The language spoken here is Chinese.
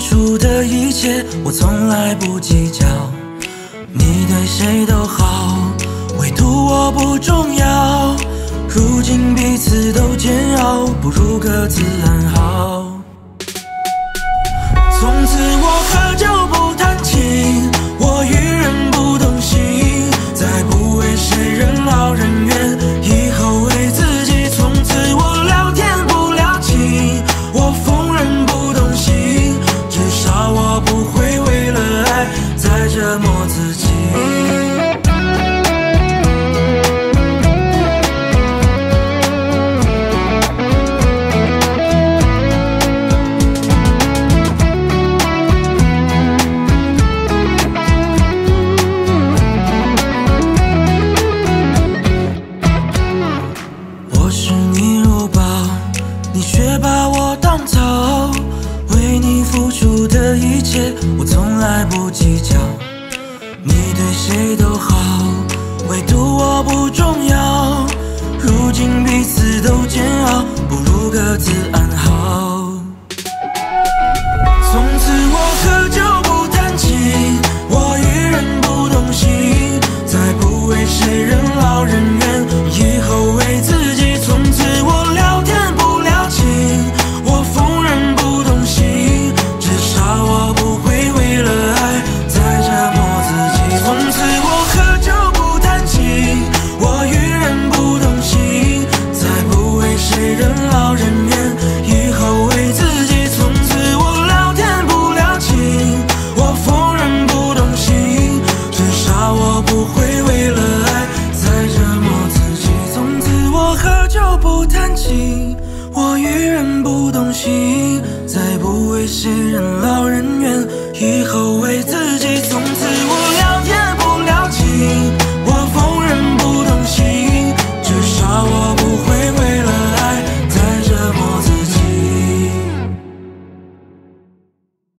出的一切，我从来不计较。你对谁都好，唯独我不重要。如今彼此都煎熬，不如各自安好。从此我喝酒不谈情，我与人不动心，再不为谁任劳任怨，以后为自己。从此我聊天不聊情，我逢人不动心，至少我不会为了爱再折磨自己。我视你如宝，你却把我当草。为你付出的一切，我从来不计较。你对谁都好，唯独我不重要。如今彼此都煎熬，不如各自安好。从此我喝酒不谈情，我与人不动心，再不为谁任劳任怨，以后为自己。从此我聊天不聊情，我逢人不动心，至少我不会为了爱再折磨自己。从此我喝酒不谈情，我与人不动心，再不为谁任劳任怨，以后为自己。从此我聊天不聊情，我逢人不动心，至少我不会为了爱再折磨自己。从此我喝酒不谈情，我与人不动心，再不为谁任劳任怨，以后为自己。从此我聊天